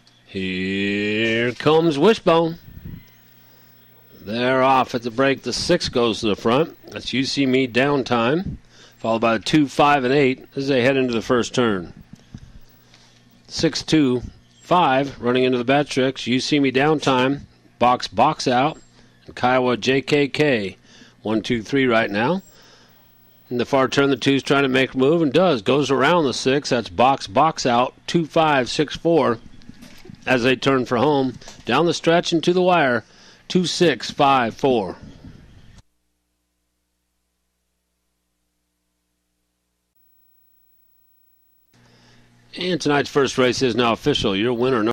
Here comes Wishbone. They're off at the break. The 6 goes to the front. That's You See Me Downtime, followed by the 2, 5, and 8 as they head into the first turn. 6, 2, 5 running into the bat tricks. You See Me Downtime, box out, and Kiowa JKK. 1, 2, 3 right now. In the far turn, the 2's trying to make a move and does. Goes around the 6. That's box out. 2, 5, 6, 4 as they turn for home. Down the stretch and to the wire. 2, 6, 5, 4. And tonight's first race is now official. Your winner,